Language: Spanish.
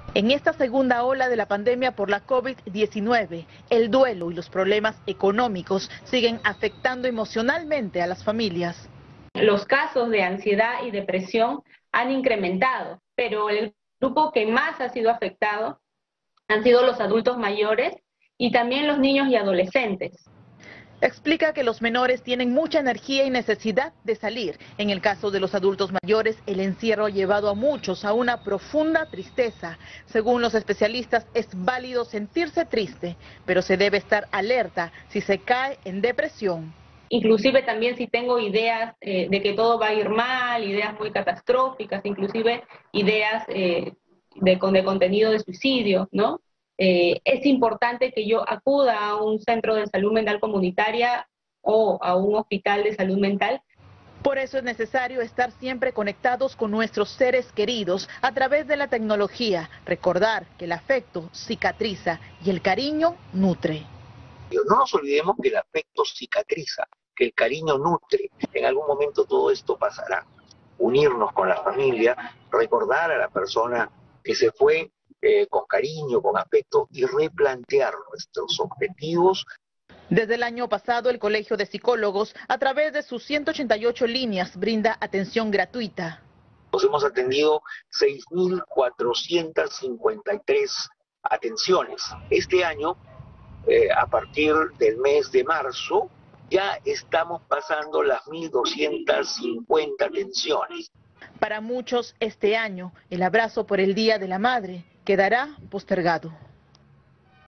En esta segunda ola de la pandemia por la COVID-19, el duelo y los problemas económicos siguen afectando emocionalmente a las familias. Los casos de ansiedad y depresión han incrementado, pero el grupo que más ha sido afectado han sido los adultos mayores y también los niños y adolescentes. Explica que los menores tienen mucha energía y necesidad de salir. En el caso de los adultos mayores, el encierro ha llevado a muchos a una profunda tristeza. Según los especialistas, es válido sentirse triste, pero se debe estar alerta si se cae en depresión. Inclusive también si tengo ideas de que todo va a ir mal, ideas muy catastróficas, inclusive ideas de contenido de suicidio, ¿no? Es importante que yo acuda a un centro de salud mental comunitaria o a un hospital de salud mental. Por eso es necesario estar siempre conectados con nuestros seres queridos a través de la tecnología. Recordar que el afecto cicatriza y el cariño nutre. No nos olvidemos que el afecto cicatriza, que el cariño nutre. En algún momento todo esto pasará. Unirnos con la familia, recordar a la persona que se fue con cariño, con afecto y replantear nuestros objetivos. Desde el año pasado, el Colegio de Psicólogos, a través de sus 188 líneas, brinda atención gratuita. Nos hemos atendido 6.453 atenciones. Este año, a partir del mes de marzo, ya estamos pasando las 1.250 atenciones. Para muchos, este año, el abrazo por el Día de la Madre quedará postergado.